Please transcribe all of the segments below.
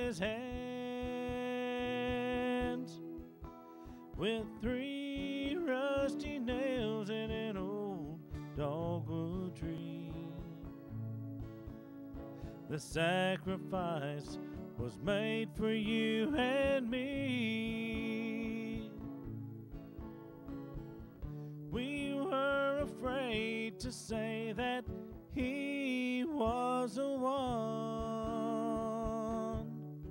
his hands with 3 rusty nails in an old dogwood tree. The sacrifice was made for you and me. We were afraid to say that he was the one.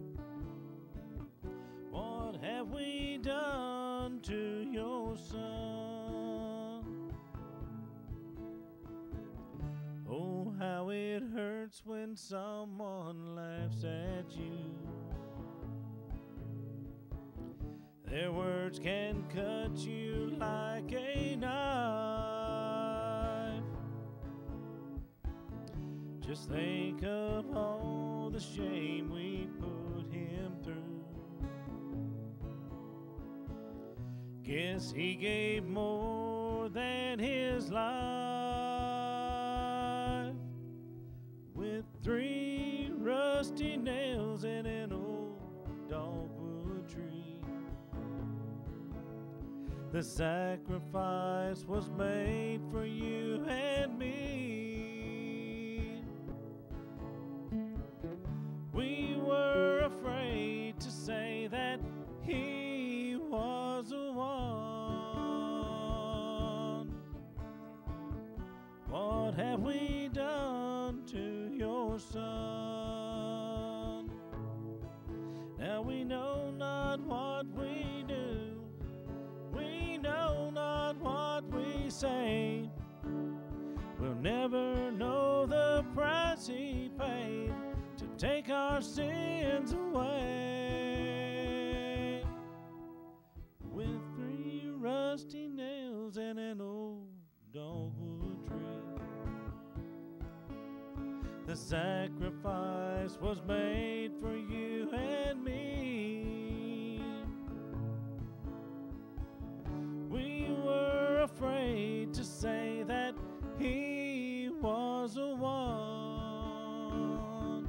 What have we done to your son? Oh, how it hurts when someone laughs at you. Their words can cut you like a knife. Just think of all the shame we put him through. Guess he gave more than his life, with 3 rusty nails in an old dogwood tree. The sacrifice was made for you and me. We were afraid to say that he was the one. What have we done to your son? Now we know not what we do. We know not what we say. We'll never know the price he paid to take our sins away. With 3 rusty nails and an old dogwood tree, the sacrifice was made for you and me. We were afraid to say that he was the one.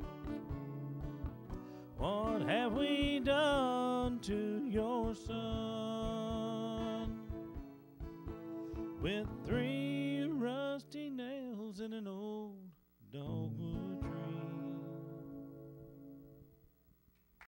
What have we done to your son? With 3 rusty nails in an old